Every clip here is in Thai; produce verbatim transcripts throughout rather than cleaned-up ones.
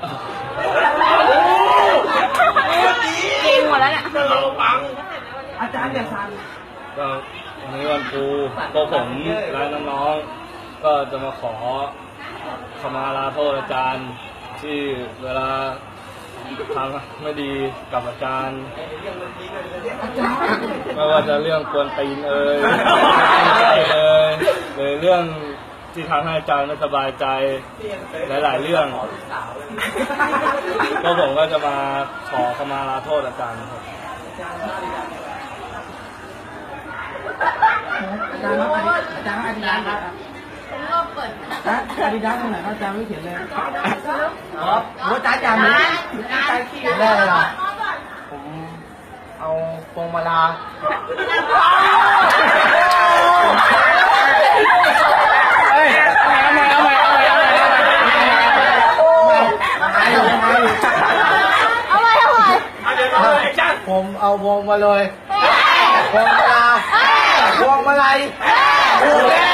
จริงหมดแล้วเนี่ยอาจารย์อย่าสั่นก็วันนี้วันครูพวกผมและน้องๆก็จะมาขอขมาลาโทษอาจารย์ที่เวลาทำไม่ดีกับอาจารย์ไม่ว่าจะเรื่องกวนตีนเอ่ยเอ่ยหรือเรื่องที่ทำให้อาจารย์ไม่สบายใจหลายๆเรื่องพวกผมก็จะมาขอขมาลาโทษอาจารย์ครับอาจารย์ครับอาจารย์อาจารย์ครับผมรอบเปิดนะอาดิดาสตรงไหนอาจารย์ไม่เขียนเลยครับโอ้อาจารย์ไม่อาจารย์เขียนได้หรอผมเอาพวงมาลาเฮ้ยเอาใหม่เอาใหม่เอาใหม่เอาใหม่เอาใหม่เอาใหม่ผมเอาพวงมาเลยพวงมาลาพวงมาลัยถูกแล้ว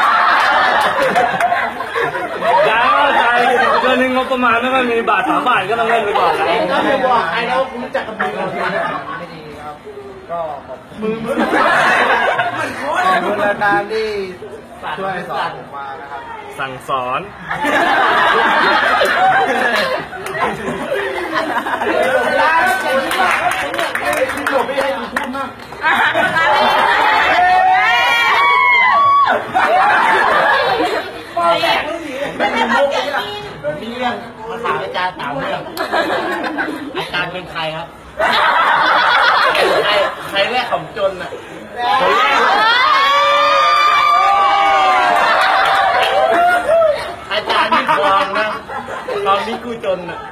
ย้ายเข้าใจเดือนหนึ่งงบประมาณไม่ค่อยมีบาทสามบาทก็ต้องเล่นไปก่อนแล้วก็ไม่บอกใครแล้วรู้จักกับมือเราไม่ดีครับก็ขอบมือมือขอบคุณอาจารย์ที่ช่วยสอนผมมานะครับสั่งสอนผมไม่ให้คุณพูดมากมีเรื่องมาถามอาจารย์สามเรื่องอาจารย์เป็นใครครับใครใครแรกของจนอ่ะอาจารย์นี่ทองนะตอนนี้กูจนอ่ะ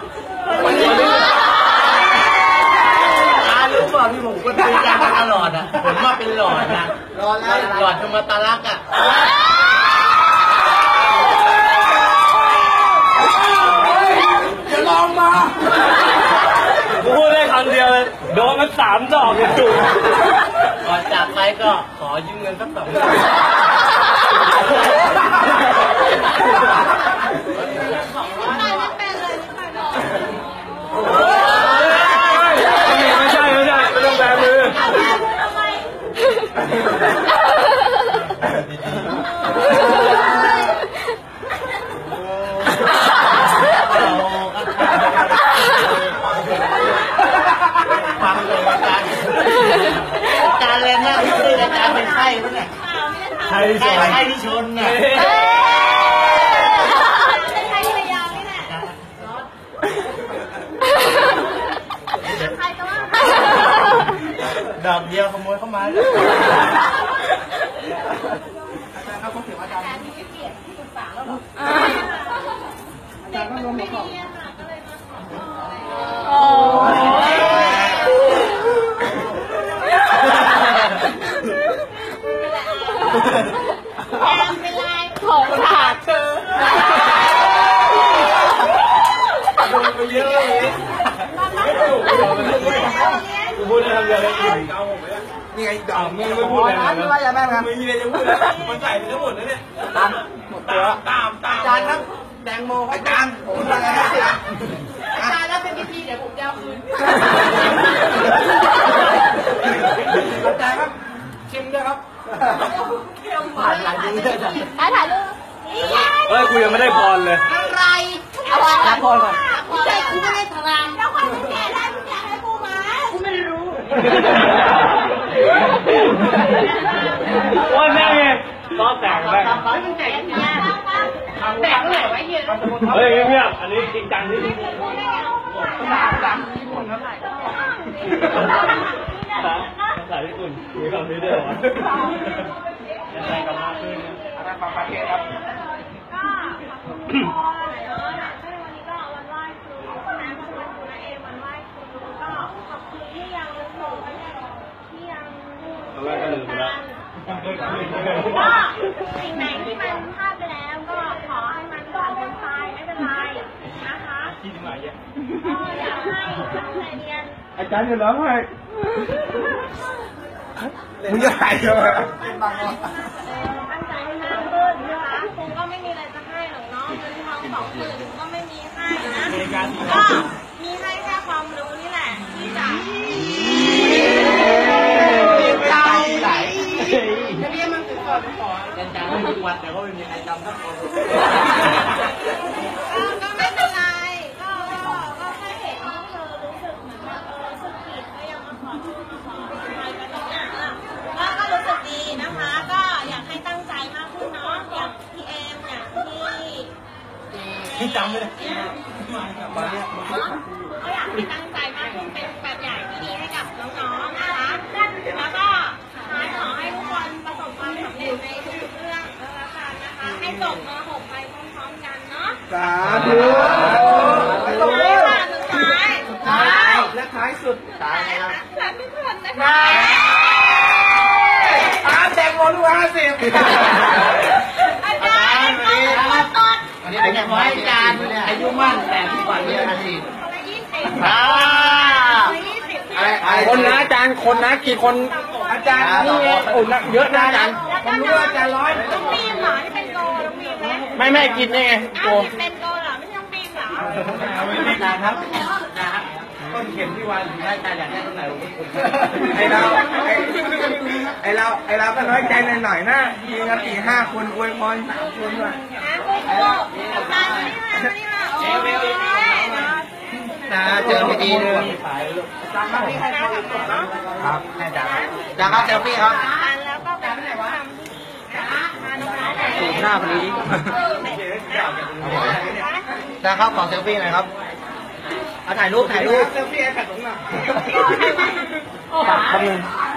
อารู้ป่ะพี่ผมก็ตีกันตลอดอ่ะผมมาเป็นหลอดนะหลอดแล้วหลอดธรรมตาลักอ่ะจะลองมากูพูดได้คำเดียวเลยโดนมันสามดอกเลยจุ๊บก่อนจากไปก็ขอยืมเงินสักสองพันไม่ใช่ไม่ใช่ไม่ต้องแบมือฟังเลยอาจารย์อาจารย์เลยนะที่อาจารย์เป็นไข้ปะเนี่ยไข้ไข้ไข้ที่ชนน่ะเป็นไข้ที่ระยองนี่แหละใครก็ว่าดอกเดียวขโมยเข้ามาอาจารย์ครับเขาเขียนอาจารย์ที่เกียรติที่ปรึกษาแล้วหรออาจารย์ก็ลงมาขอโอ้เป็นไรของขาดเธอโดนไปเยอะเลยกูพูดได้คำเดียวเลยนี่ไงดอกมึงไม่พูดเลยนะไม่ว่าจะแม่ครับมึงยังจะพูดเลยมันใส่ไปทั้งหมดแล้วเนี่ยตามหมดตัวตามตามอาจารย์ครับแดงโมอาจารย์ผมอาจารย์อาจารย์แล้วเป็นพิธีเดี๋ยวผมจะเอาคืนอาจารย์ครับชิมด้วยครับถ่ายถ่ายรูปถ่ายรูปเฮ้ยกูยังไม่ได้พรเลยอะไรเอาไว้รับพรก่อนใช่กูไม่ได้ทำแล้วคนแก่ได้มึงอยากให้กูมากูไม่ได้รู้ว่าแม่ไงล้อแตกแม่มึงแตกยังไงแตกเลยไว้เหี้ยเฮ้ยเงียบอันนี้จริงจังที่นี่ภาษาภาษาญี่ปุ่นครับภาษาญี่ปุ่นมีคำนี้ด้วยเหรอยังไงกันมากขึ้นอะไรฟังประเทศครับก็พอเนาะวันนี้ก็วันไหว้ครูนะวันครูนะเองวันไหว้ครูก็ขอบคุณที่ยังนึกถึงที่ยังตอนแรกก็ลืมไปแล้วก็สิ่งไหนที่มันพลาดไปแล้วก็ขอให้มันผ่านพ้นไปไม่เป็นไรนะคะก็อยากให้ตั้งใจเรียนอาจารย์จะร้องไห้มึงจะหายเหรอตั้งใจให้มากขึ้นนะคะคงก็ไม่มีอะไรจะให้หรอกเนาะเงินทองสองหมื่นก็ไม่มีให้นะก็มีให้แค่ความรู้นี่แหละที่จะตายไหลจะเรียกมันถึงก่อนขอเรียนจำทุกวันแต่ก็ไม่มีใครจำสักคนก็ไม่เป็นไรก็ก็ก็แค่เห็นว่าเธอรู้สึกเหมือนแบบเออรู้สึกผิดก็ยังมาขอโทษขออะไรกันตรงนั้นอ่ะก็ก็รู้สึกดีนะคะ ก็อยากให้ตั้งใจมากขึ้นเนาะอย่างพี่เอมอย่างที่ที่จำไม่ได้ก็อยากให้ตั้งใจมากขึ้นเป็นแบบอย่างที่ดีให้กับน้องๆนะคะแล้วก็ท้ายขอให้ทุกคนประสบความสำเร็จในทุกๆเรื่องแล้วกันนะคะให้จบม หก ไปพร้อมๆกันเนาะสาธุสุดท้ายค่ะสุดท้ายสุดท้ายและท้ายสุดท้ายนะครับสาธุทุกคนนะคะอาแตงโมลูกห้าสิบอาจารย์ต้องตัวตนวันนี้เป็นขอให้อาจารย์อายุมั่นแต่ที่ก่อนนี้อาชีพคนละยี่สิบอ่าคนละยี่สิบคนนะอาจารย์คนนะกี่คนอาจารย์นี่โอ้เยอะนะอาจารย์ผมรู้ว่าอาจารย์ร้อยน้องบีมเหรอที่เป็นโกน้องบีมไหมไม่ไม่กินได้ไงโกอ้าวที่เป็นโกเหรอไม่ใช่น้องบีมเหรออาจารย์ครับต้นเข็มที่วางอยู่ให้อาจารย์อยากได้ตรงไหนไอเราไอเราไอเราก็น้อยใจหน่อยๆนะมีกันสี่ห้าคนอวยพรสามคนด้วยนะโกโก้อาจารย์มานี่มามานี่มาโอ้ยเนาะนะเจอพี่ดีเลยครับแม่จ๋าจ๋าครับเซลฟี่ครับแล้วก็แบบทำนะคะมาน้องๆสูบหน้าพอดีจ๋าครับขอเซลฟี่หน่อยครับเอาถ่ายรูปถ่ายรูปเซลฟี่ไอ้แผ่นตรงหน้าโอ้โหแป๊บนึง